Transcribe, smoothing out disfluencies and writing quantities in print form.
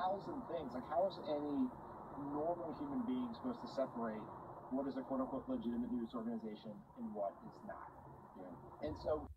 thousand things. Like, how is any normal human being supposed to separate what is a quote-unquote legitimate news organization and what is not? And so